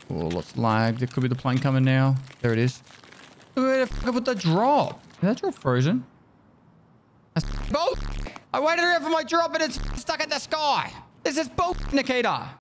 Oh, lots lagged. There could be the plane coming now. There it is. Where the fuck I put the drop? Is that drop frozen? That's bull. I waited around for my drop and it's stuck in the sky. This is bull, Nikita.